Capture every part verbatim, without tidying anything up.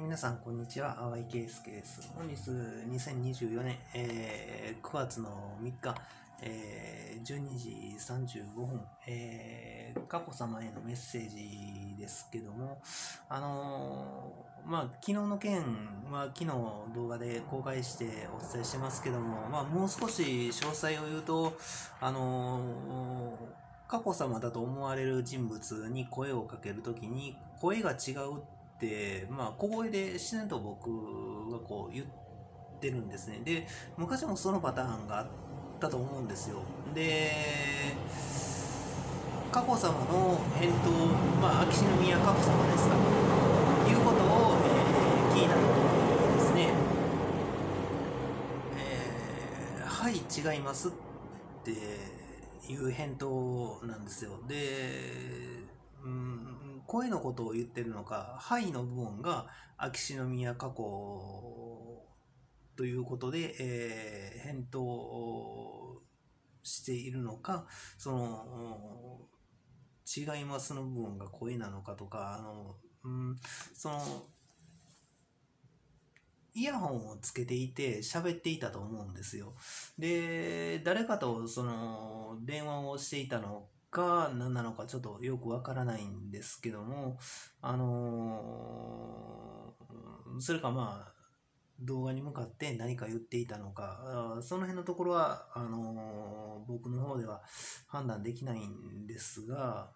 皆さん、こんにちは。淡井圭介です。本日、にせんにじゅうよねん、えー、くがつのみっか、えー、じゅうにじさんじゅうごふん、えー、佳子さまへのメッセージですけども、あのー、まあ、昨日の件は昨日動画で公開してお伝えしてますけども、まあ、もう少し詳細を言うと、あのー、佳子さまだと思われる人物に声をかけるときに、声が違うでまあ、小声で自然と僕がこう言ってるんですね。で、昔もそのパターンがあったと思うんですよ。で、佳子さまの返答、まあ、秋篠宮佳子さまですか、ということを、えー、聞いたとですね、えー、はい、違いますっていう返答なんですよ。で、うん、声のことを言ってるのか、はいの部分が秋篠宮佳子ということで、えー、返答しているのか、その、違いますの部分が声なのかとか、あの、うん、その、イヤホンをつけていて喋っていたと思うんですよ。で、誰かとその電話をしていたのか何なのかちょっとよくわからないんですけども、あのー、それかまあ動画に向かって何か言っていたのか、その辺のところはあのー、僕の方では判断できないんですが、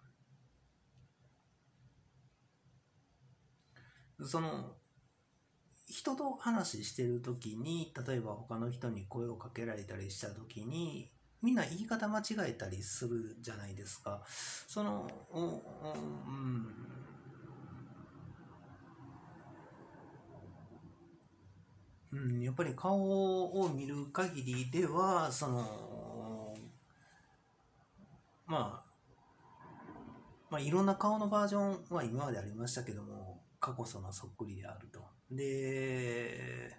その人と話してる時に、例えば他の人に声をかけられたりした時に、みんな言い方間違えたりするじゃないですか。その、うん、うん、やっぱり顔を見る限りでは、その、まあ、まあ、いろんな顔のバージョンは今までありましたけども、佳子さまそっくりであると。で、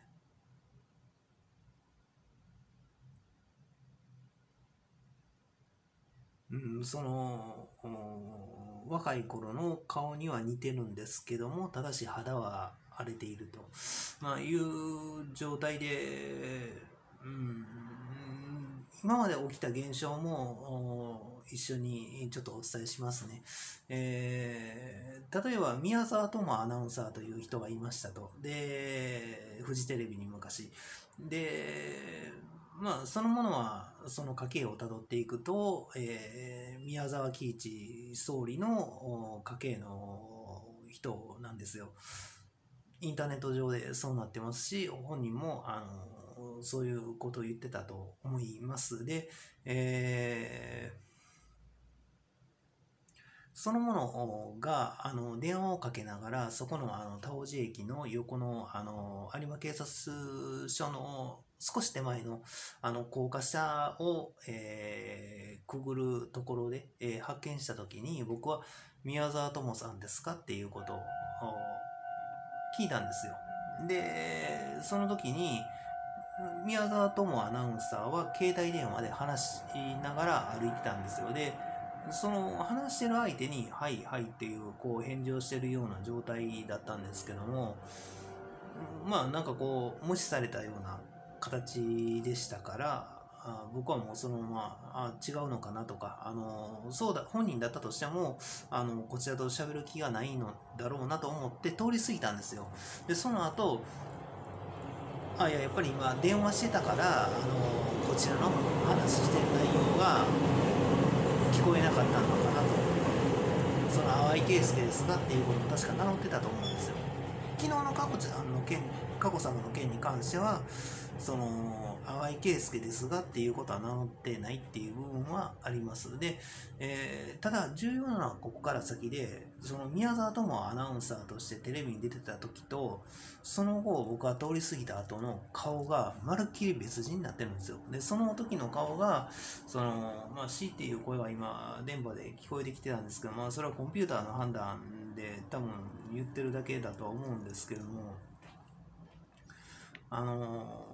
うん、その若い頃の顔には似てるんですけども、ただし肌は荒れていると、まあ、いう状態で、うん、今まで起きた現象も一緒にちょっとお伝えしますね。えー、例えば宮沢智アナウンサーという人がいましたと。で、フジテレビに昔。で、まあ、そのものはその家系をたどっていくと、えー、宮沢喜一総理の家系の人なんですよ。インターネット上でそうなってますし、本人もあのそういうことを言ってたと思います。で、えーそのものがあの電話をかけながら、そこのあの田尾路駅の横のあの有馬警察署の少し手前のあの高架下を、えー、くぐるところで、えー、発見したときに、僕は宮沢智さんですかっていうことを聞いたんですよ。で、その時に宮沢智アナウンサーは携帯電話で話しながら歩いてたんですよ。で、その話してる相手に「はいはい」っていうこう返事をしてるような状態だったんですけども、まあなんかこう無視されたような形でしたから、あ僕はもうそのままあ違うのかなとか、あのそうだ本人だったとしてもあのこちらと喋る気がないのだろうなと思って通り過ぎたんですよ。でその後あいややっぱり今電話してたから、あのこちらの話してる内容が聞こえなかったのかなと。その淡井圭介ですがっていうことを確か名乗ってたと思うんですよ。昨日の佳子ちゃんの件、佳子さまの件に関しては、その淡井圭介ですがっていうことは名乗ってないっていう部分はあります。で、えー、ただ重要なのはここから先で、その宮沢智アナウンサーとしてテレビに出てた時と、その後僕は通り過ぎた後の顔がまるっきり別人になってるんですよ。で、その時の顔が、その、まあ、C っていう声は今、電波で聞こえてきてたんですけど、まあ、それはコンピューターの判断で多分言ってるだけだとは思うんですけども、あの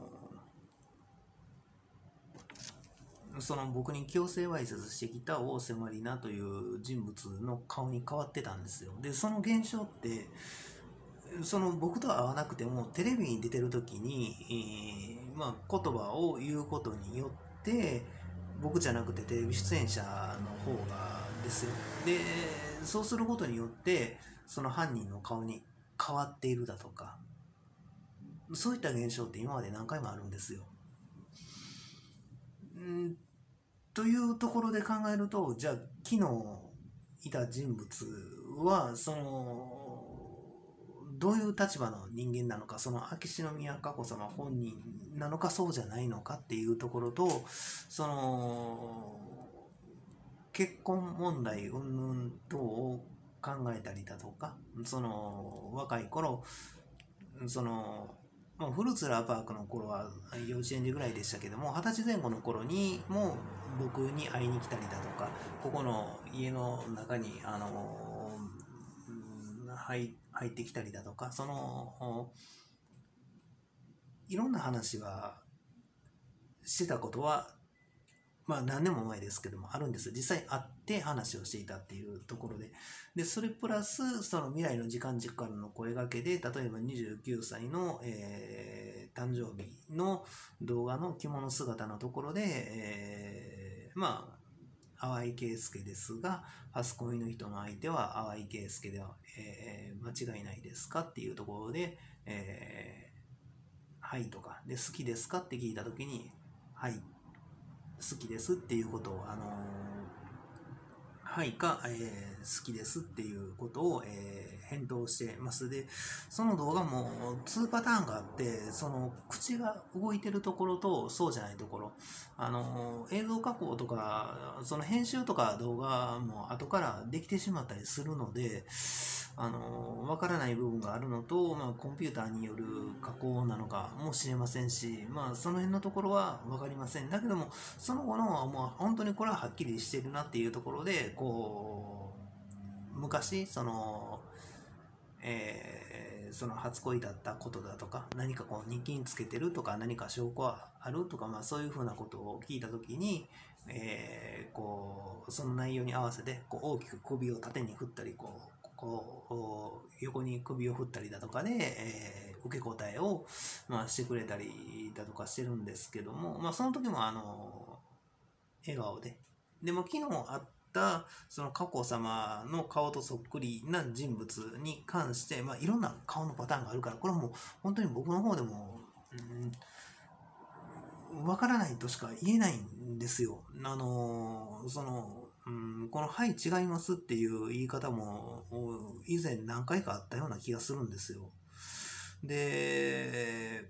ー、その僕に強制わいせつしてきた大瀬まりなという人物の顔に変わってたんですよ。で、その現象って、 その僕とは会わなくてもテレビに出てる時に、えーまあ、言葉を言うことによって僕じゃなくてテレビ出演者の方がですよ。でそうすることによってその犯人の顔に変わっているだとか、そういった現象って今まで何回もあるんですよ。んというところで考えると、じゃあ昨日いた人物はそのどういう立場の人間なのか、その秋篠宮佳子さま本人なのかそうじゃないのかっていうところと、その結婚問題云々等を考えたりだとか、その若い頃そのまあ、フルーツラーパークの頃は幼稚園児ぐらいでしたけども、二十歳前後の頃にも僕に会いに来たりだとか、ここの家の中にあの、うん、入入ってきたりだとか、そのいろんな話はしてたことは、まあ何年も前ですけどもあるんです。実際会って話をしていたっていうところで、でそれプラスその未来の時間軸からの声掛けで、例えばにじゅうきゅうさいの、えー、誕生日の動画の着物姿のところで、えー、まあ淡井圭介ですが、初恋の人の相手は淡井圭介では、えー、間違いないですかっていうところで、えー、はいとかで、好きですかって聞いたときに、はい好きですっていうことを、あのー、はいか、えー、好きですっていうことを、えー、返答してます。で、その動画もにパターンがあって、その口が動いてるところとそうじゃないところ、あのー、映像加工とか、その編集とか動画も後からできてしまったりするので、あのわからない部分があるのと、まあ、コンピューターによる加工なのかもしれませんし、まあ、その辺のところは分かりません。だけども、その後の、まあ、本当にこれははっきりしているなっていうところで、こう、昔、その、えー、その初恋だったことだとか、何かこう日記につけてるとか、何か証拠はあるとか、まあ、そういうふうなことを聞いたときに、えー、こうその内容に合わせてこう大きく首を縦に振ったり、こうこう横に首を振ったりだとかで、えー、受け答えを、まあ、してくれたりだとかしてるんですけども、まあ、その時もあの笑顔で、でも昨日会ったその佳子さまの顔とそっくりな人物に関して、まあ、いろんな顔のパターンがあるから、これはもう本当に僕の方でも、うん、わからないとしか言えないんですよ。あのそのうん、この「はい違います」っていう言い方も以前何回かあったような気がするんですよ。で、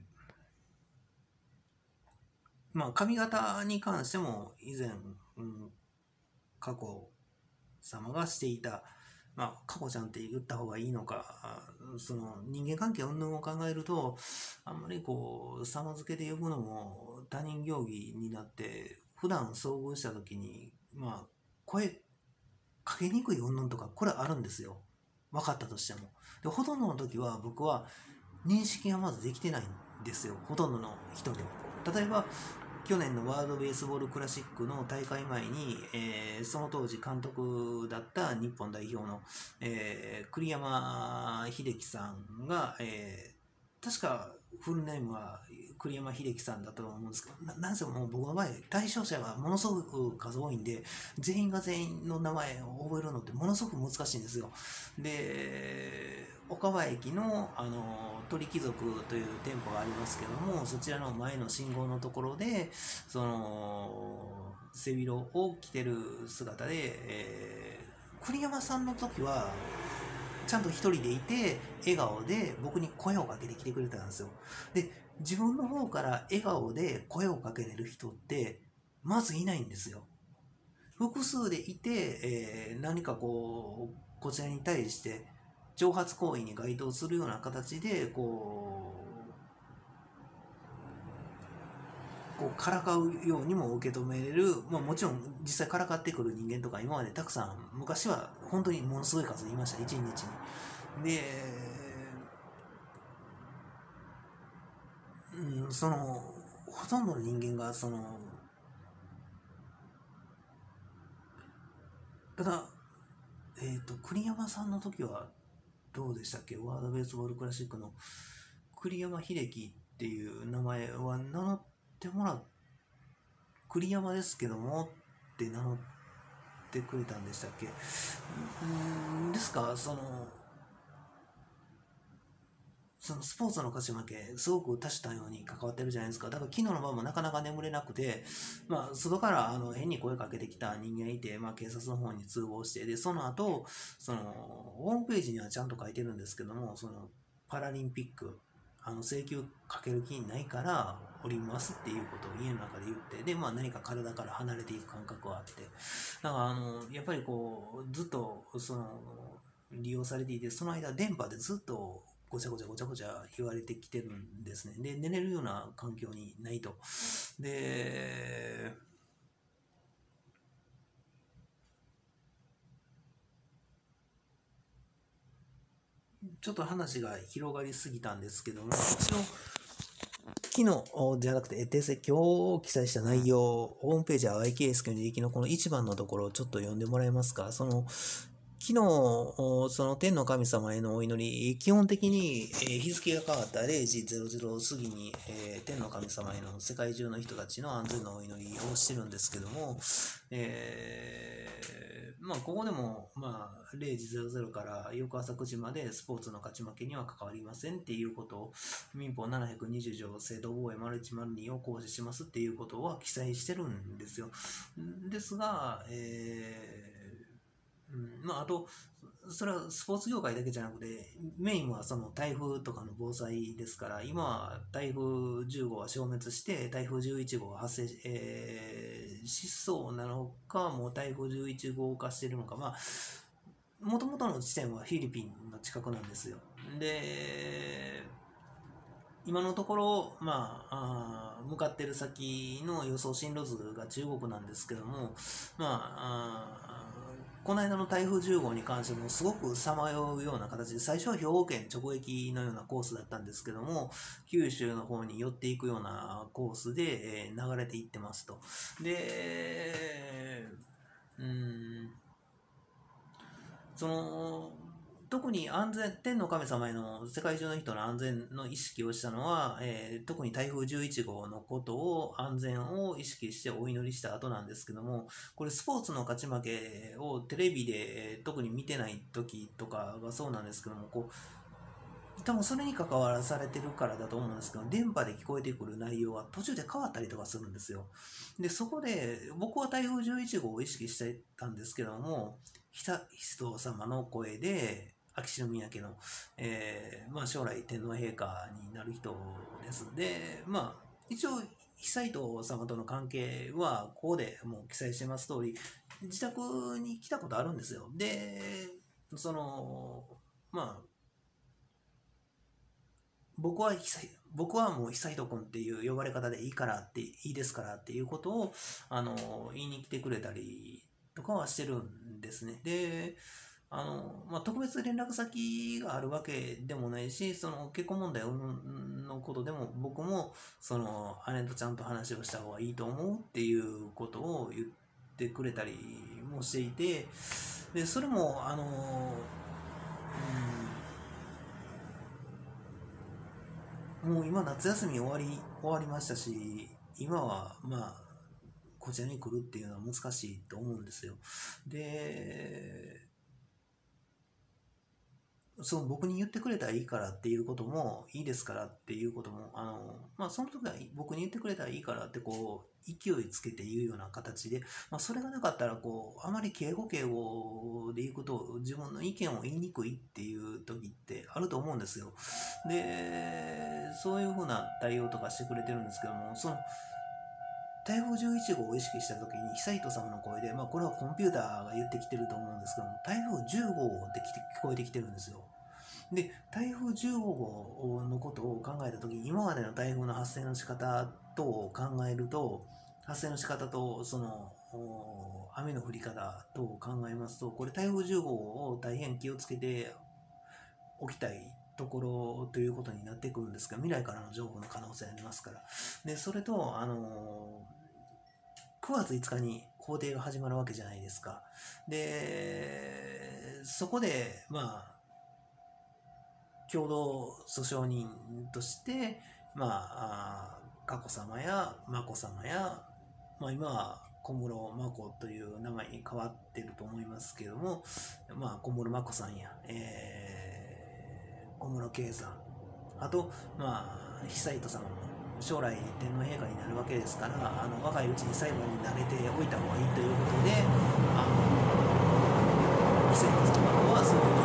まあ髪型に関しても以前、うん、佳子様がしていた、まあ佳子ちゃんって言った方がいいのか、その人間関係云々を考えると、あんまりこう様付けで呼ぶのも他人行儀になって、普段遭遇した時にまあ声かけにくい云々とか、これあるんですよ。分かったとしても。で、ほとんどの時は僕は認識がまずできてないんですよ。ほとんどの人でも。例えば、去年のワールドベースボールクラシックの大会前に、えー、その当時監督だった日本代表の、えー、栗山英樹さんが、えー、確かフルネームは栗山英樹さんだったと思うんですけど、ななんせもう僕の場合、対象者がものすごく数多いんで、全員が全員の名前を覚えるのってものすごく難しいんですよ。で、岡場駅の、あの鳥貴族という店舗がありますけども、そちらの前の信号のところで、その背広を着てる姿で、えー、栗山さんの時はちゃんと一人でいて笑顔で僕に声をかけてきてくれたんですよ。で、自分の方から笑顔で声をかけれる人ってまずいないんですよ。複数でいて、えー、何かこうこちらに対して挑発行為に該当するような形でこうこうからかうようにも受け止めれる、まあ、もちろん実際からかってくる人間とか今までたくさん昔は本当にものすごい数いました、一日に。で、うん、そのほとんどの人間がそのただ、えっと栗山さんの時はどうでしたっけ、ワールドベースボールクラシックの栗山英樹っていう名前は名乗ってもらっ栗山ですけどもって名乗ってくれたんでしたっけ。うんですか、そのそのスポーツの勝ち負け、すごく多種多様に関わってるじゃないですか。だから昨日の晩もなかなか眠れなくて、まあ、外からあの変に声かけてきた人間いて、まあ、警察の方に通報して、で、その後、その、ホームページにはちゃんと書いてるんですけども、その、パラリンピック、あの、請求かける気ないから、降りますっていうことを家の中で言って、で、まあ、何か体から離れていく感覚はあって、だから、あの、やっぱりこう、ずっと、その、利用されていて、その間、電波でずっと、ごちゃごちゃごちゃごちゃ言われてきてるんですね。で、寝れるような環境にないと。で、ちょっと話が広がりすぎたんですけども、一応、昨日じゃなくて、訂正、今日記載した内容、ホームページは ワイケーエスケー の履歴のこの一番のところをちょっと読んでもらえますか。その昨日、その天の神様へのお祈り、基本的に日付が変わったれいじ過ぎに、えー、天の神様への世界中の人たちの安全のお祈りをしてるんですけども、えー、まあ、ここでも、まあ、れいじから翌朝くじまでスポーツの勝ち負けには関わりませんっていうことを、民法ななひゃくにじゅう条正当防衛丸いち丸にを行使しますっていうことは記載してるんですよ。ですが、えーうん、まあ、あと、それはスポーツ業界だけじゃなくて、メインはその台風とかの防災ですから、今は台風じゅうごが消滅して、台風じゅういちごが発生、えー、しそうなのか、もう台風じゅういちご化しているのか、まあ、もともとの地点はフィリピンの近くなんですよ。で、今のところ、まあ、あ向かってる先の予想進路図が中国なんですけども、まあ、あこの間の台風じゅうごうに関してもすごくさまようような形で、最初は兵庫県直撃のようなコースだったんですけども、九州の方に寄っていくようなコースで、えー、流れていってますと。で、うーん、その、特に安全、天の神様への世界中の人の安全の意識をしたのは、えー、特に台風じゅういちごうのことを、安全を意識してお祈りした後なんですけども、これスポーツの勝ち負けをテレビで特に見てない時とかがそうなんですけども、こう、多分それに関わらされてるからだと思うんですけど、電波で聞こえてくる内容は途中で変わったりとかするんですよ。で、そこで僕は台風じゅういちごうを意識してたんですけども、悠仁さまの声で、秋篠宮家の、えーまあ、将来天皇陛下になる人です。で、まあ、一応、悠仁さまとの関係は、ここでもう記載してます通り、自宅に来たことあるんですよ。で、その、まあ、僕は僕はもう久人君っていう呼ばれ方でいいからっていいですからっていうことをあの言いに来てくれたりとかはしてるんですね。で、あのまあ、特別連絡先があるわけでもないし、その結婚問題のことでも僕もその姉とちゃんと話をした方がいいと思うっていうことを言ってくれたりもしていて、でそれもあの、うん、もう今夏休み終わり終わりましたし、今はまあこちらに来るっていうのは難しいと思うんですよ。で、そう、僕に言ってくれたらいいからっていうことも、いいですからっていうことも、あの、まあ、その時は僕に言ってくれたらいいからって、こう、勢いつけて言うような形で、まあ、それがなかったら、こう、あまり敬語敬語で言うことを、自分の意見を言いにくいっていう時ってあると思うんですよ。で、そういうふうな対応とかしてくれてるんですけども、その、台風じゅういちごうを意識した時に悠仁さまの声で、まあこれはコンピューターが言ってきてると思うんですけども、台風じゅうごうって聞こえてきてるんですよ。で、台風じゅうごごうのことを考えた時に、今までの台風の発生の仕方と考えると、発生の仕方とその雨の降り方と考えますと、これ台風じゅうごごうを大変気をつけておきたいところということになってくるんですが、未来からの情報の可能性ありますから。で、それと、あのくがついつかに工程が始まるわけじゃないですか。で、そこで、まあ、 共同訴訟人として、まあ、佳子さまや眞子さまや、まあ、今は小室眞子という名前に変わっていると思いますけども、まあ、小室眞子さんや、えー、小室圭さん、あと、まあ、悠仁さまも将来天皇陛下になるわけですから、あの若いうちに裁判に慣れておいた方がいいということで、あの悠仁さまはそういうふうに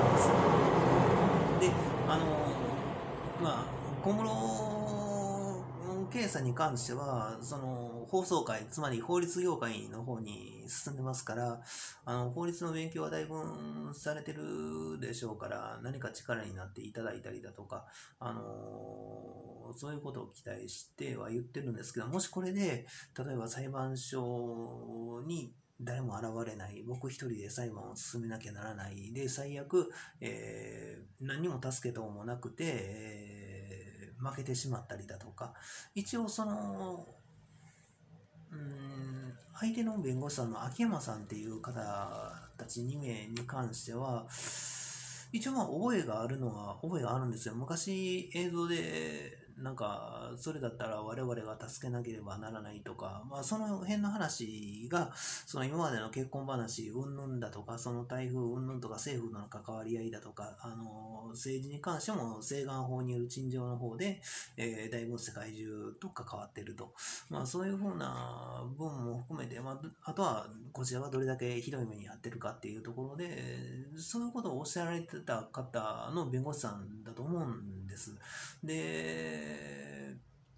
思ってます。で、あのまあ、小室圭さんに関しては、その法曹界、つまり法律業界の方に進んでますから、あの法律の勉強はだいぶされてるでしょうから、何か力になっていただいたりだとか、あのそういうことを期待しては言ってるんですけど、もしこれで、例えば裁判所に誰も現れない、僕一人で裁判を進めなきゃならない、で、最悪、えー、何にも助けともなくて、えー負けてしまったりだとか、一応その、うーん、相手の弁護士さんの秋山さんっていう方たちにめいに関しては、一応まあ覚えがあるのは覚えがあるんですよ。昔映像でなんかそれだったら我々が助けなければならないとか、まあその辺の話がその今までの結婚話云々だとか、その台風云々とか政府との関わり合いだとか、あの政治に関しても請願法による陳情の方で、えー、だいぶ世界中と関わっていると、まあそういうふうな部分も含めて、まああとはこちらがどれだけひどい目に遭ってるかっていうところで、そういうことをおっしゃられてた方の弁護士さんだと思うんです。で、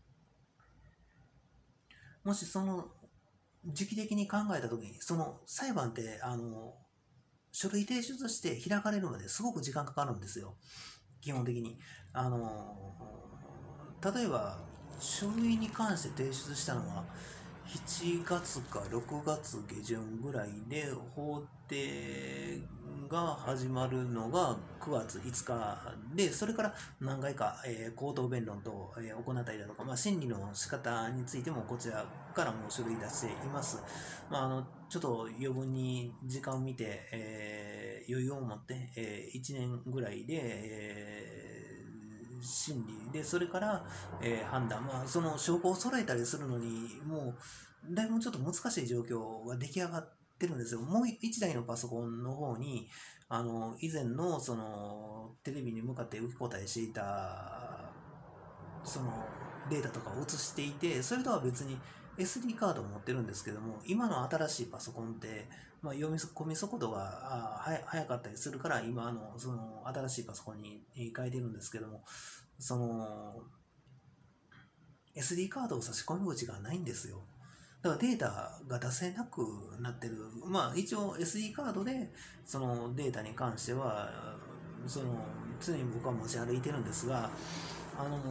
もしその時期的に考えたときに、その裁判ってあの書類提出して開かれるまですごく時間かかるんですよ、基本的に。あの例えば書類に関して提出したのはしちがつかろくがつ下旬ぐらいで、法廷が始まるのがくがついつかで、それから何回か、えー、口頭弁論と、えー、行ったりだとか、まあ、審理の仕方についてもこちらからも書類出しています。まあ、あのちょっと余分に時間を見て、えー、余裕を持って、えー、いちねんぐらいで、えー審理で、それから、えー、判断、まあ、その証拠を揃えたりするのに、もう、だいぶちょっと難しい状況が出来上がってるんですよ。もう一台のパソコンの方に、あの、以前の、その、テレビに向かって受け答えしていた、その、データとかを映していて、それとは別に エスディー カードを持ってるんですけども、今の新しいパソコンって、まあ、読み込み速度が早かったりするから、今のその新しいパソコンに変えてるんですけども、その エスディー カードを差し込み口がないんですよ。だからデータが出せなくなってる。まあ一応 エスディー カードでそのデータに関してはその常に僕は持ち歩いてるんですが、あの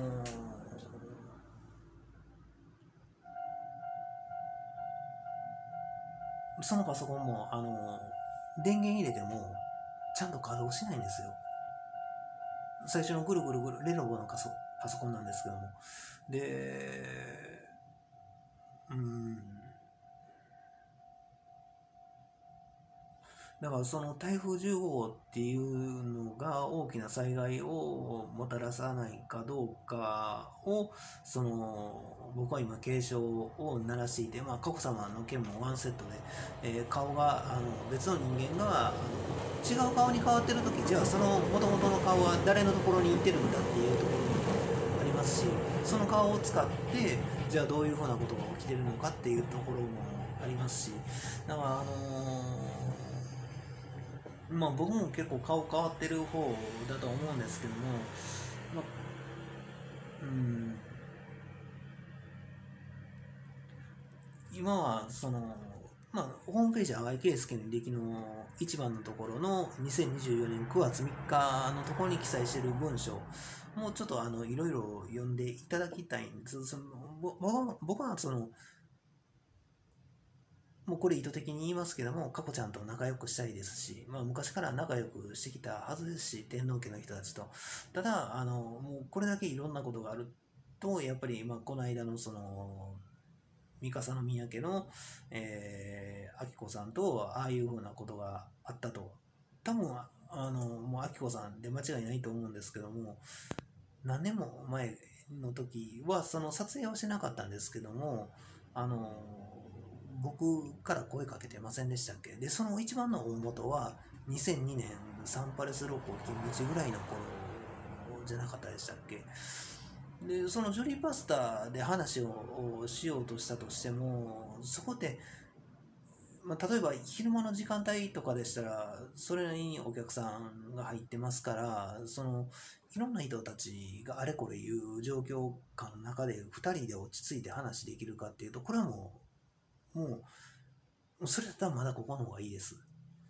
そのパソコンもあの電源入れてもちゃんと稼働しないんですよ。最初のぐるぐるぐるレノボのパソパソコンなんですけども、でうんだからその台風じゅうごごうっていうのが大きな災害をもたらさないかどうかをその僕は今警鐘を鳴らしていて、まあ、佳子さまの件もワンセットで、えー、顔があの別の人間があの違う顔に変わってる時、じゃあその元々の顔は誰のところに行ってるんだっていうところもありますし、その顔を使ってじゃあどういうふうなことが起きてるのかっていうところもありますし、だからあのーまあ僕も結構顔変わってる方だと思うんですけども、まあ、うん今はその、まあ、ホームページ淡井圭介の履歴の一番のところのにせんにじゅうよねんくがつみっかのところに記載している文章もうちょっとあのいろいろ読んでいただきたいんです。その僕はそのもうこれ意図的に言いますけども、佳子ちゃんと仲良くしたいですし、まあ、昔から仲良くしてきたはずですし、天皇家の人たちと。ただ、あのもうこれだけいろんなことがあると、やっぱり、まあ、この間のその、三笠宮家の、えー、明子さんとああいうふうなことがあったと。多分あのもうあきこさんで間違いないと思うんですけども、何年も前の時はその撮影はしなかったんですけども、あの僕から声かけてませんでしたっけ。でその一番の大元はにせんにねんサンパレスロコ金日ぐらいの頃じゃなかったでしたっけ。でそのジョリーパスタで話をしようとしたとしても、そこで、まあ、例えば昼間の時間帯とかでしたらそれなりにお客さんが入ってますから、そのいろんな人たちがあれこれ言う状況下の中でふたりで落ち着いて話できるかっていうと、これはもうもうそれだったらまだここの方がいいです。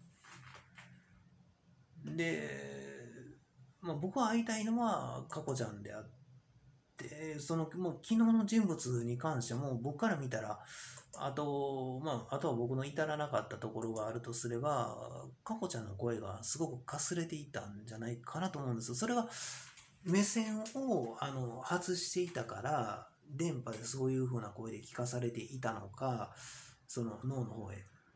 で、まあ、僕は会いたいのは佳子ちゃんであって、そのもう昨日の人物に関しても僕から見たら、あと、まあ、あとは僕の至らなかったところがあるとすれば、佳子ちゃんの声がすごくかすれていたんじゃないかなと思うんです。それが目線をあの外していたから、電波でそういう風な声で聞かされていたのか、その脳の方へ。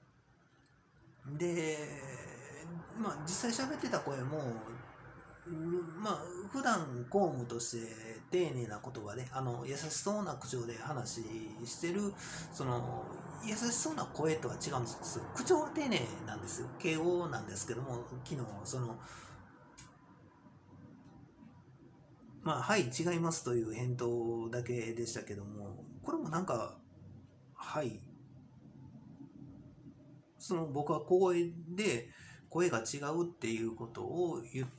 で、まあ実際喋ってた声も、まあ普段公務として丁寧な言葉で、あの優しそうな口調で話してる、その優しそうな声とは違うんです。口調は丁寧なんですよ。敬語なんですけども、昨日そのまあはい違いますという返答だけでしたけども、これもなんかはいその僕は声で声が違うっていうことを言って、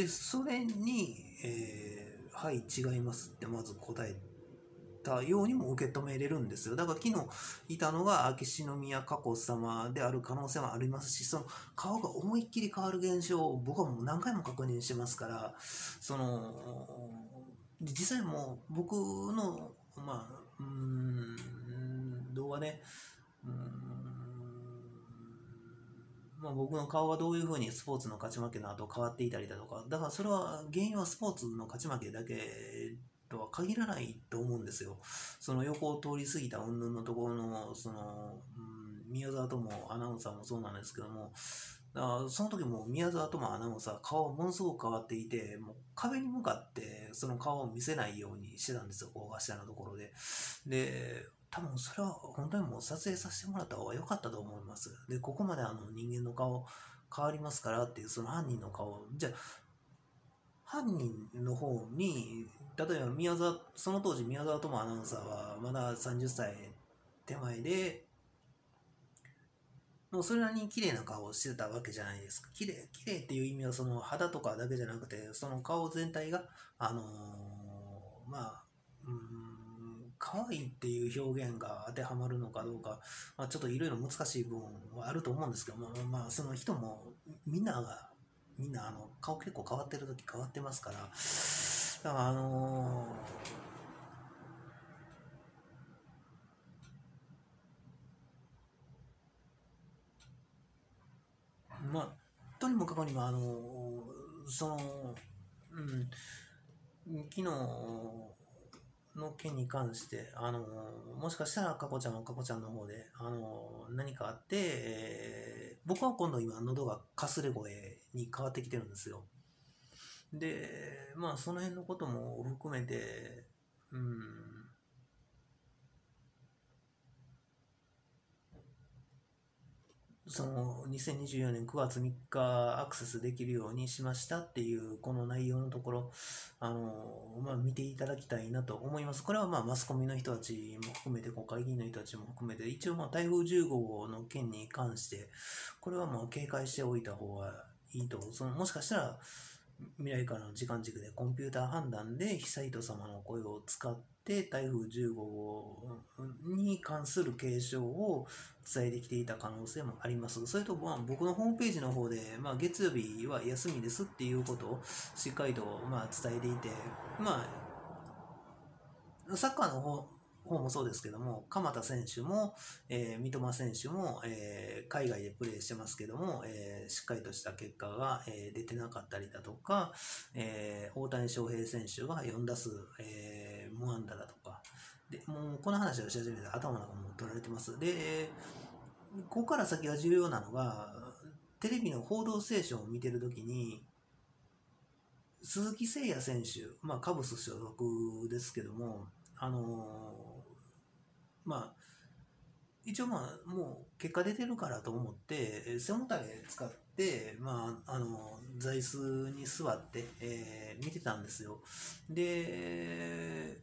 それに、えー、はい違いますってまず答えたようにも受け止めれるんですよ。だから昨日いたのが秋篠宮佳子様である可能性もありますし、その顔が思いっきり変わる現象を僕はもう何回も確認してますから、その実際もう僕のまあうーん動画で、うーんまあ、僕の顔がどういうふうにスポーツの勝ち負けの後変わっていたりだとか、だからそれは原因はスポーツの勝ち負けだけとは限らないと思うんですよ。その横を通り過ぎた云々のところの、その、うん、宮沢智アナウンサーもそうなんですけども、だからその時も宮沢智アナウンサー顔はものすごく変わっていて、もう壁に向かってその顔を見せないようにしてたんですよ、大頭のところで。で、多分それは本当にもう撮影させてもらった方が良かったと思います。で、ここまであの人間の顔変わりますからっていう、その犯人の顔、じゃあ犯人の方に、例えば宮沢、その当時宮沢智アナウンサーはまださんじゅっさい手前で、もうそれなりに綺麗な顔をしてたわけじゃないですか。綺麗、綺麗っていう意味はその肌とかだけじゃなくて、その顔全体が、あのーまあ、うーん、可愛いっていう表現が当てはまるのかどうか、まあ、ちょっといろいろ難しい部分はあると思うんですけども、まあ、その人もみんなが、みんなあの顔結構変わってる時変わってますから、だからあのーまあ、とにもかくにもあのーその、うん、昨日の件に関して、あのもしかしたら佳子ちゃんは佳子ちゃんの方で、あの何かあって、えー僕は今度今喉がかすれ声に変わってきてるんですよ。で、まあその辺のことも含めて、うん、そのにせんにじゅうよねんくがつみっかアクセスできるようにしましたっていうこの内容のところ、あのまあ、見ていただきたいなと思います。これはまあマスコミの人たちも含めて国会議員の人たちも含めて、一応まあ台風じゅうごごうの件に関してこれはまあ警戒しておいた方がいいと。そのもしかしたら未来からの時間軸でコンピューター判断で被災人様の声を使って台風じゅうごごうに関する警鐘を伝えてきていた可能性もあります。それと、まあ、僕のホームページの方で、まあ、月曜日は休みですっていうことをしっかりと、まあ、伝えていて、まあ、サッカーの方方もそうですけども、鎌田選手も、えー、三笘選手も、えー、海外でプレーしてますけども、えー、しっかりとした結果が、えー、出てなかったりだとか、えー、大谷翔平選手がよん打数、えー、無安打だとか、でもうこの話をし始めて頭の中も取られてます。で、ここから先が重要なのが、 テレビの報道ステーションを見てるときに、鈴木誠也選手、まあ、カブス所属ですけども、あのー、まあ、一応まあ、もう結果出てるからと思って、背もたれ使って、まあ、あの、座椅子に座って、えー、見てたんですよ。で、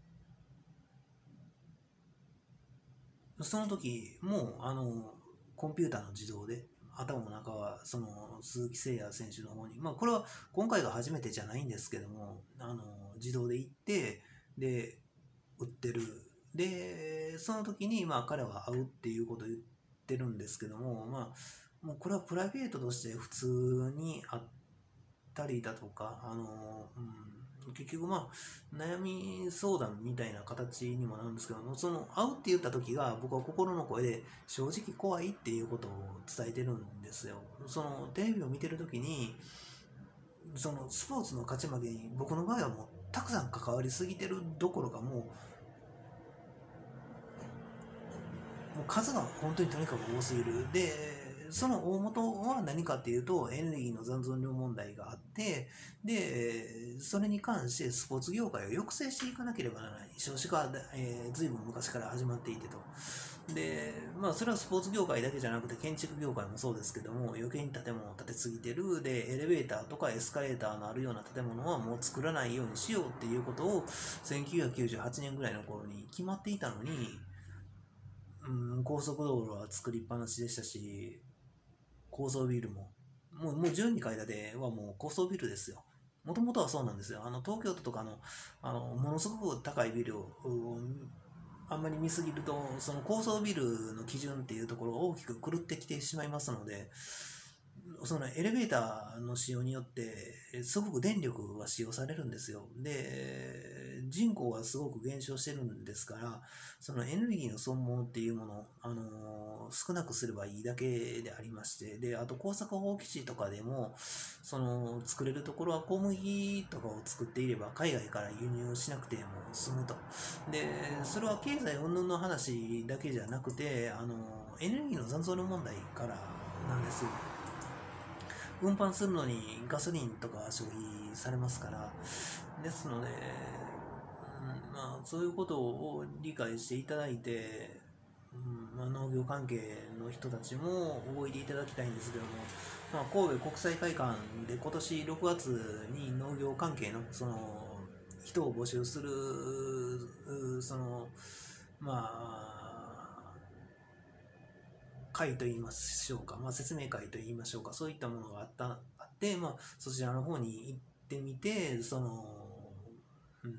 その時もあのコンピューターの自動で頭の中はその鈴木誠也選手の方に、まあこれは今回が初めてじゃないんですけども、あの自動で行ってで打ってる。でその時にまあ彼は会うっていうことを言ってるんですけども、まあもうこれはプライベートとして普通にあったりだとか、あの、うん、結局まあ悩み相談みたいな形にもなるんですけども、その会うって言った時が僕は心の声で正直怖いっていうことを伝えてるんですよ。そのテレビを見てる時にそのスポーツの勝ち負けに僕の場合はもうたくさん関わりすぎてるどころか、もうもう数が本当にとにかく多すぎる。でその大元は何かっていうと、エネルギーの残存量問題があって、でそれに関してスポーツ業界を抑制していかなければならない。少子化は、えー、随分昔から始まっていてと。でまあそれはスポーツ業界だけじゃなくて建築業界もそうですけども、余計に建物を建てすぎてる。でエレベーターとかエスカレーターのあるような建物はもう作らないようにしようっていうことをせんきゅうひゃくきゅうじゅうはちねんぐらいの頃に決まっていたのに、うん、高速道路は作りっぱなしでしたし、高層ビルももうもうじゅうにかい建てはもう高層ビルですよ。もともとはそうなんですよ。あの東京都とかの、あのものすごく高いビルをあんまり見すぎると、その高層ビルの基準っていうところを大きく狂ってきてしまいますので、そのエレベーターの使用によってすごく電力が使用されるんですよ。で人口がすごく減少してるんですから、そのエネルギーの損耗っていうもの、あのー、少なくすればいいだけでありまして、であと耕作放棄地とかでもその作れるところは小麦とかを作っていれば海外から輸入しなくても済むと。でそれは経済云々の話だけじゃなくて、あのー、エネルギーの残存量問題からなんですよ。運搬するのにガソリンとか消費されますから、ですので、うんまあ、そういうことを理解していただいて、うんまあ、農業関係の人たちもおいでいただきたいんですけども、まあ、神戸国際会館で今年ろくがつに農業関係のその人を募集するそのまあ会といいましょうか、まあ、説明会といいましょうか、そういったものがあったあって、まあ、そちらの方に行ってみて、その、うん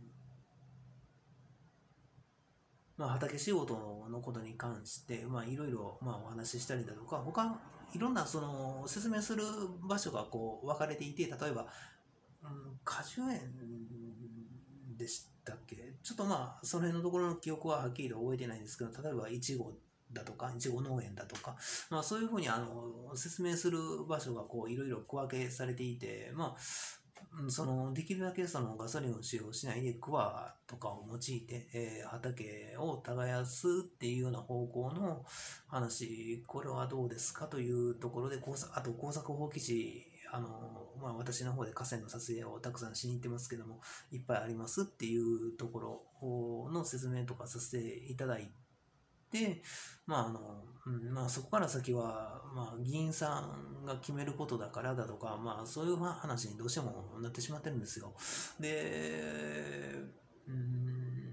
まあ、畑仕事のことに関して、まあ、いろいろまあお話ししたりだとか、他いろんなその説明する場所がこう分かれていて、例えば、うん、果樹園でしたっけ、ちょっとまあその辺のところの記憶ははっきりと覚えてないんですけど、例えばいちごだとかいちご農園だとか、まあ、そういうふうにあの説明する場所がこういろいろ区分けされていて、まあそのできるだけそのガソリンを使用しないでクワとかを用いて、えー、畑を耕すっていうような方向の話、これはどうですかというところで、あと耕作放棄地、あのまあ、私の方で河川の撮影をたくさんしに行ってますけども、いっぱいありますっていうところの説明とかさせていただいて、まああのうんまあ、そこから先は、まあ、議員さんが決めることだからだとか、まあ、そういう話にどうしてもなってしまってるんですよ。で、うん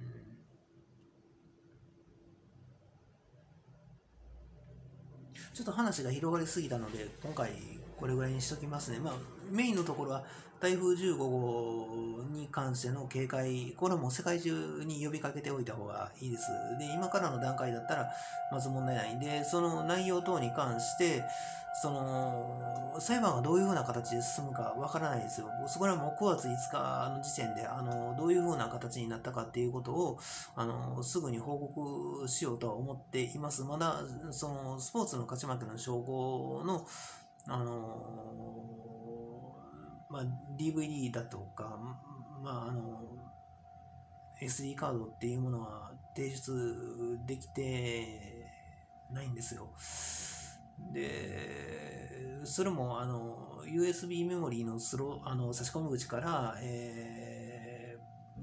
ちょっと話が広がりすぎたので、今回これぐらいにしときますね。まあ、メインのところは台風じゅうごごうに関しての警戒、これはもう世界中に呼びかけておいた方がいいです。で、今からの段階だったらまず問題ないんで、その内容等に関して、その裁判がどういうふうな形で進むかわからないですよ。そこらもうくがついつかの時点であのどういうふうな形になったかっていうことをあのすぐに報告しようとは思っています。まだそのスポーツの勝ち負けの証拠のあのまあ、ディーブイディー だとか、まあ、あの エスディー カードっていうものは提出できてないんですよ。 で、それもあの ユーエスビー メモリーのスロあの差し込み口から、え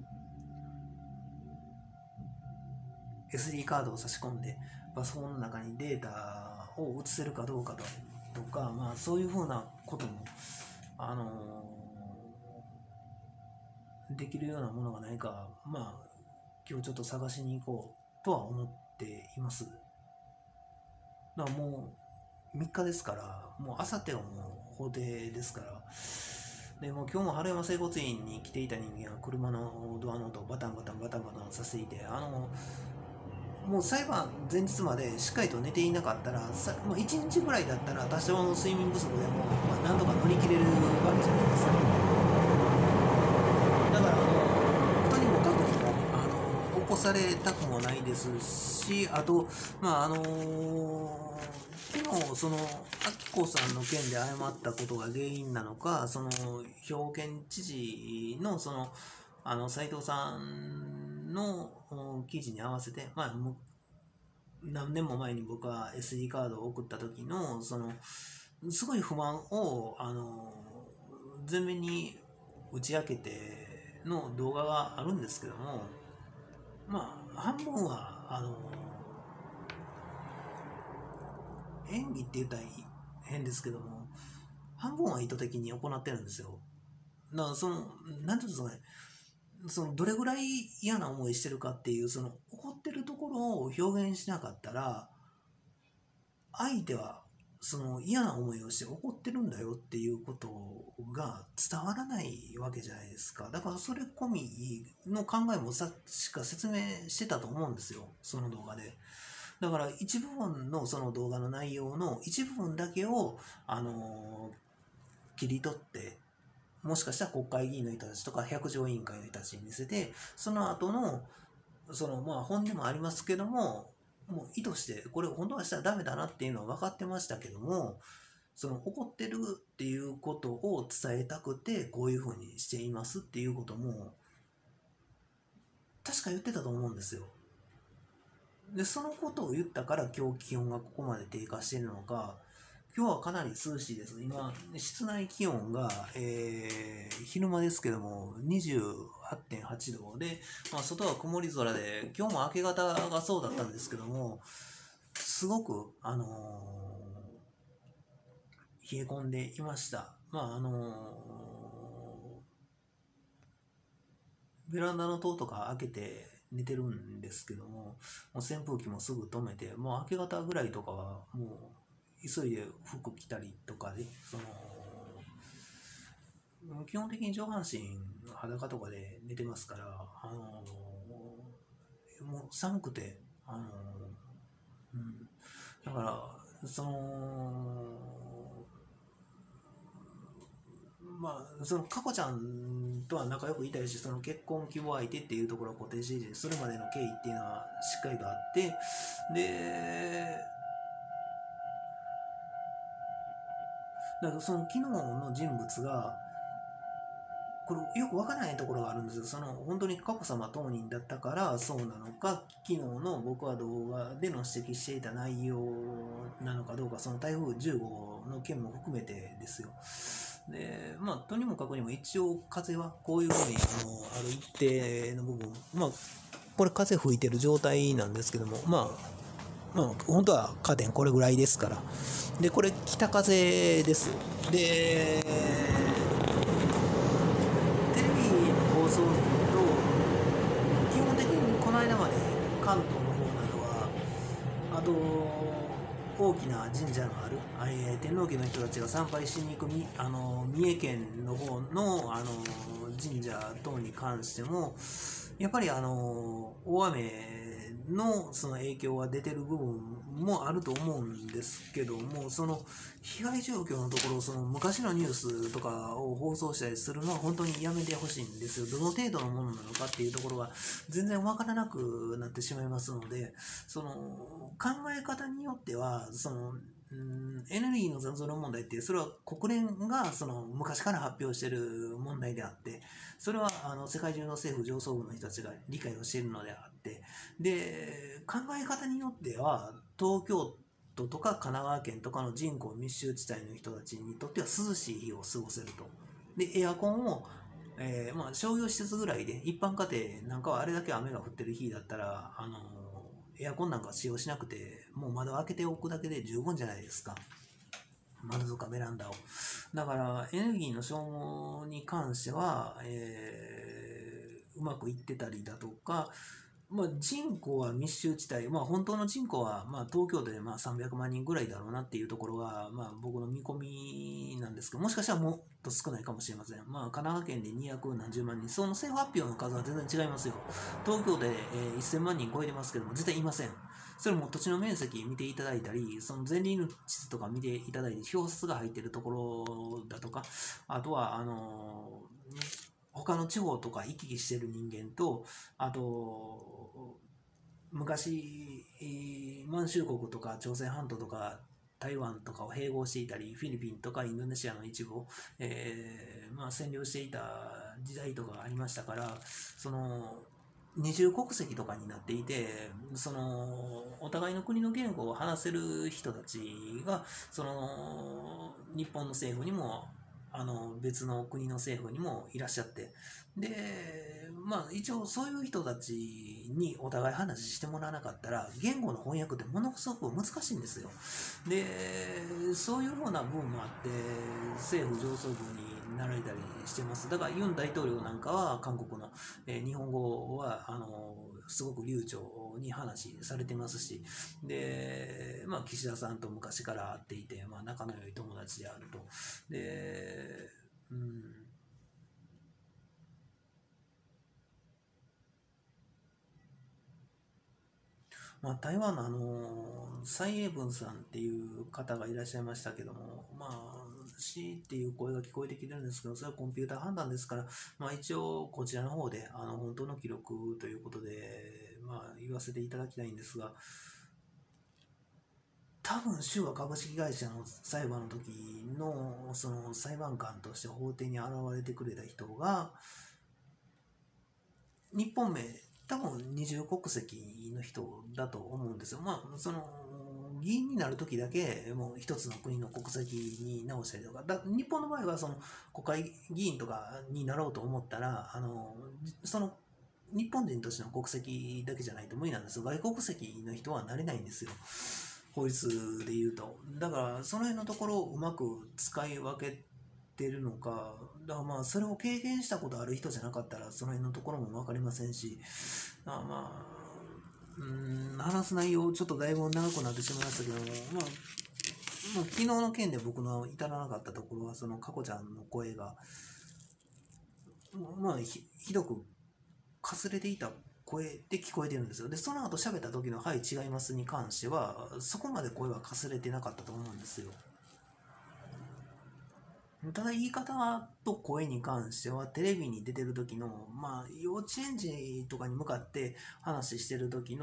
ー、エスディー カードを差し込んでパソコンの中にデータを移せるかどうかととか、まあ、そういうふうなことも、あのーできるようなものがないか、まあ、今日ちょっと探しに行こうとは思っています。だからもうみっかですから、もうあさってはもう法廷ですから、でもう今日も春山整骨院に来ていた人間は車のドアの音をバタンバタンバタンバタンさせていて、あのもう裁判前日までしっかりと寝ていなかったら、さもういちにちぐらいだったら多少の睡眠不足でも、まあ、なんとか乗り切れるわけじゃないですか。だからあのとにもかくにもあの起こされたくもないですし、あとまああの昨日そのあきこさんの件で謝ったことが原因なのか、その兵庫県知事のそのあの斉藤さんの記事に合わせて、まあ、何年も前に僕は エスディー カードを送った時のそのすごい不満をあの前面に打ち明けての動画があるんですけども、まあ半分はあの演技って言ったら変ですけども、半分は意図的に行ってるんですよ。だからその何ていうんですかね、そのどれぐらい嫌な思いしてるかっていう、その怒ってるところを表現しなかったら、相手はその嫌な思いをして怒ってるんだよっていうことが伝わらないわけじゃないですか。だからそれ込みの考えもさしか説明してたと思うんですよ、その動画で。だから一部分のその動画の内容の一部分だけを、あのー、切り取って、もしかしたら国会議員の人たちとか百条委員会の人たちに見せて、その後のそのまあ本音もありますけども、もう意図してこれ本当はしたらダメだなっていうのは分かってましたけども、その怒ってるっていうことを伝えたくてこういうふうにしていますっていうことも確か言ってたと思うんですよ。でそのことを言ったから今日気温がここまで低下しているのか、今日はかなり涼しいです。今室内気温が、えー、昼間ですけども にじゅうはちてんはちどで、まあ、外は曇り空で、今日も明け方がそうだったんですけども、すごく、あのー、冷え込んでいました。まああのー、ベランダの戸とか開けて寝てるんですけども、もう扇風機もすぐ止めて、もう明け方ぐらいとかはもう急いで服着たりとかで、その基本的に上半身裸とかで寝てますから、あのー、もう寒くて、あのーうん、だからそのまあその佳子ちゃんとは仲良くいたいし、その結婚希望相手っていうところを固定してするまでの経緯っていうのはしっかりとあって、でだからその昨日の人物がこれよくわからないところがあるんですよ。その本当に佳子さま当人だったからそうなのか、昨日の僕は動画での指摘していた内容なのかどうか、その台風じゅうごの件も含めてですよ。でまあとにもかくにも一応風はこういうふうにあのある一定の部分、まあこれ風吹いてる状態なんですけども、まあまあ、本当はカーテンこれぐらいですから。でこれ北風です。でテレビの放送を見ると基本的にこの間まで関東の方などは、あと大きな神社のある、えー、天皇家の人たちが参拝しに行くみあの三重県の方のあの神社等に関してもやっぱりあの大雨のその影響が出てる部分もあると思うんですけども、その被害状況のところ、その昔のニュースとかを放送したりするのは本当にやめてほしいんですよ。どの程度のものなのかっていうところが全然わからなくなってしまいますので、その考え方によってはそのうん、エネルギーの残存問題ってそれは国連がその昔から発表している問題であって、それはあの世界中の政府上層部の人たちが理解をしているのであって、で考え方によっては東京都とか神奈川県とかの人口密集地帯の人たちにとっては涼しい日を過ごせると。で、エアコンを、えーまあ、商業施設ぐらいで、一般家庭なんかはあれだけ雨が降ってる日だったら、あのーエアコンなんか使用しなくて、もう窓を開けておくだけで十分じゃないですか。窓とかベランダを。だから、エネルギーの消耗に関しては、えーうまくいってたりだとか、まあ、人口は密集地帯、まあ、本当の人口はまあ東京都でまあさんびゃくまん人ぐらいだろうなっていうところがまあ僕の見込みなんですけど、もしかしたらもっと少ないかもしれません。まあ、神奈川県でにひゃくなんじゅうまん人、その政府発表の数は全然違いますよ。東京でえせんまん人超えてますけども、絶対いません。それも土地の面積見ていただいたり、その前輪の地図とか見ていただいて、表札が入っているところだとか、あとは、あの他の地方とか行き来してる人間と、あと、昔、満州国とか朝鮮半島とか台湾とかを併合していたり、フィリピンとかインドネシアの一部を、えーまあ、占領していた時代とかがありましたから、その二重国籍とかになっていて、そのお互いの国の言語を話せる人たちが、その日本の政府にもあの別の国の政府にもいらっしゃって、でまあ一応そういう人たちにお互い話してもらわなかったら言語の翻訳ってものすごく難しいんですよ。でそういうふうな部分もあって政府上層部になられたりしてます。だからユン大統領なんかは韓国の、えー日本語はあのすごく流暢に話されてますし、で、まあ、岸田さんと昔から会っていて、まあ、仲の良い友達であると。で、うん、まあ、台湾のあの蔡英文さんっていう方がいらっしゃいましたけども、まあ、しっていう声が聞こえてきてるんですけど、それはコンピューター判断ですから、まあ、一応こちらの方であの本当の記録ということで、まあ、言わせていただきたいんですが、多分州和株式会社の裁判の時のその裁判官として法廷に現れてくれた人が日本名多分二重国籍の人だと思うんですよ。まあその議員になる時だけもう一つの国の国籍に直したりとか、だ日本の場合はその国会議員とかになろうと思ったらあのその日本人としての国籍だけじゃないと無理なんですよ。外国籍の人はなれないんですよ。法律で言うと。だからその辺のところをうまく使い分けてるのか、だからまあそれを経験したことある人じゃなかったらその辺のところも分かりませんし、だからまあうーん話す内容ちょっとだいぶ長くなってしまいましたけども、まあもう昨日の件で僕の至らなかったところはその佳子ちゃんの声がまあひひどくかすれていた声で聞こえてるんですよ。で、その後喋った時のはい違いますに関しては、そこまで声はかすれてなかったと思うんですよ。ただ言い方と声に関しては、テレビに出てる時の、まあ、幼稚園児とかに向かって話してる時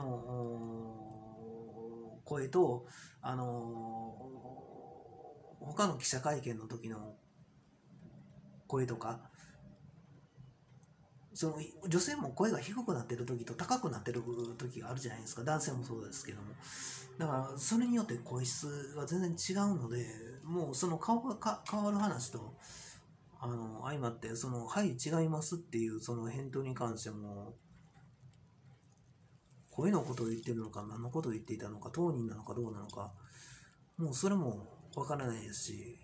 の声と、あのー、他の記者会見の時の声とか、その女性も声が低くなってる時と高くなってる時があるじゃないですか。男性もそうですけども。だからそれによって声質が全然違うので、もうその顔がか変わる話とあの相まって、そのはい違いますっていうその返答に関しても声のことを言ってるのか何のことを言っていたのか当人なのかどうなのか、もうそれもわからないですし、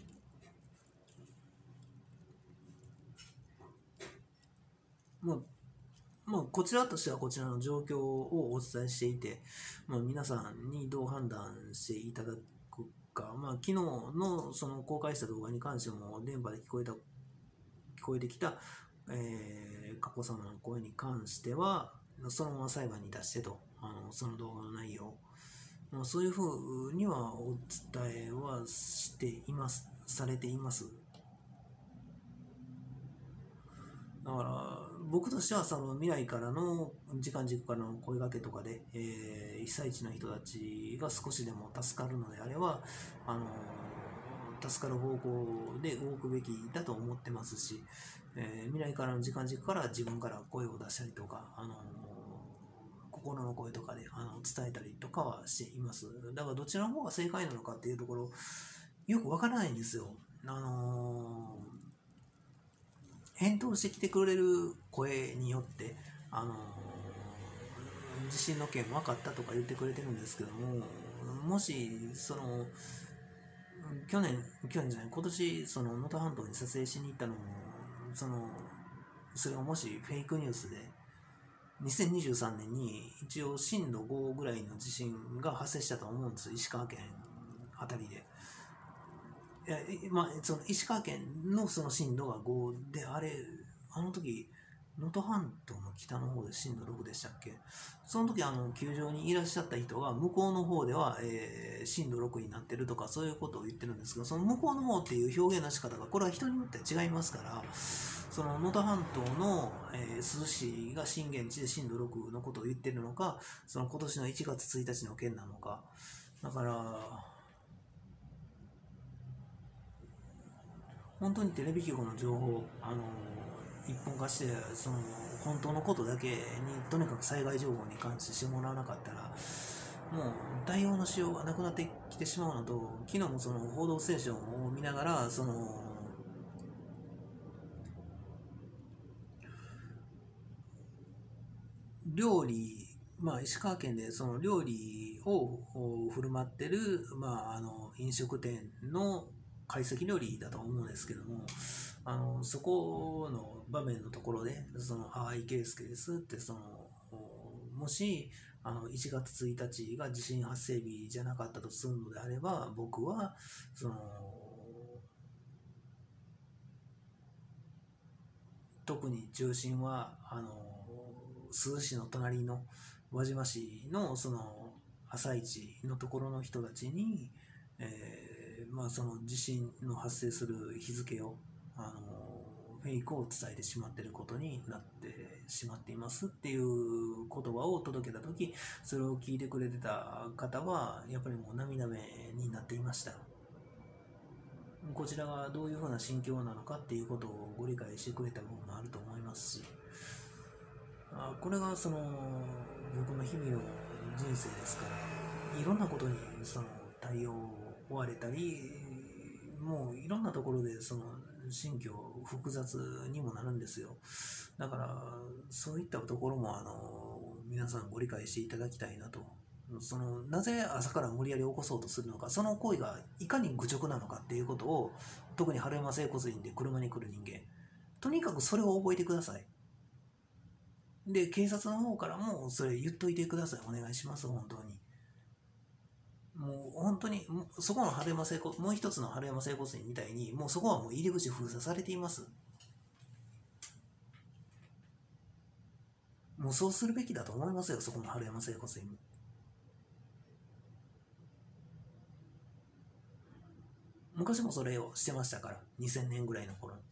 まあまあ、こちらとしてはこちらの状況をお伝えしていて、まあ、皆さんにどう判断していただくか、まあ、昨日のその公開した動画に関しても電波で聞こえた聞こえてきた、えー、佳子さまの声に関してはそのまま裁判に出してと、あのその動画の内容、まあ、そういうふうにはお伝えはしていますされています。だから僕としてはその未来からの時間軸からの声掛けとかで、えー、被災地の人たちが少しでも助かるのであれば、あのー助かる方向で動くべきだと思ってますし、えー未来からの時間軸から自分から声を出したりとか、あのー心の声とかであの伝えたりとかはしています。だからどちらの方が正解なのかっていうところよくわからないんですよ。あのー、返答してきてくれる声によってあのー、地震の件分かったとか言ってくれてるんですけども、もしその去年去年じゃない今年その能登半島に撮影しに行ったのもそのそれがもしフェイクニュースでにせんにじゅうさんねんに一応震度ごぐらいの地震が発生したと思うんです、石川県あたりで。いやまあ、その石川県のその震度がごで、あれあの時能登半島の北の方で震度ろくでしたっけ。その時あの球場にいらっしゃった人が向こうの方では、えー、震度ろくになってるとかそういうことを言ってるんですけど、その向こうの方っていう表現の仕方がこれは人によって違いますから、その能登半島の、えー、珠洲市が震源地で震度ろくのことを言ってるのか、その今年のいちがつついたちの件なのか。だから本当にテレビ局の情報、あの一本化してその本当のことだけにとにかく災害情報に関してしてもらわなかったらもう対応のしようがなくなってきてしまうのと、昨日もその報道ステーションを見ながらその料理、まあ、石川県でその料理を振る舞ってる、まあ、あの飲食店の懐石料理だと思うんですけども、あのそこの場面のところで「その淡井圭介です」ってそのもしあのいちがつついたちが地震発生日じゃなかったとするのであれば、僕はその特に中心はあの珠洲市の隣の輪島市のその朝市のところの人たちに、えーまあ、その地震の発生する日付をあのフェイクを伝えてしまっていることになってしまっていますっていう言葉を届けた時、それを聞いてくれてた方はやっぱりもう涙目になっていました。こちらがどういうふうな心境なのかっていうことをご理解してくれた部分もあると思いますし、あこれがその僕の日々の人生ですから、いろんなことにその対応を追われたり、もういろんなところでその心境複雑にもなるんですよ。だからそういったところもあの皆さんご理解していただきたいなと。そのなぜ朝から無理やり起こそうとするのか、その行為がいかに愚直なのかっていうことを、特に春山整骨院で車に来る人間、とにかくそれを覚えてください。で警察の方からもそれ言っといてください。お願いします。本当にもう本当にそこの春山整骨もう一つの春山整骨院みたいに、もうそこはもう入り口封鎖されています。もうそうするべきだと思いますよ。そこの春山整骨院も昔もそれをしてましたから、にせんねんぐらいの頃に。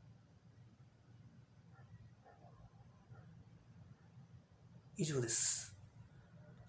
以上です。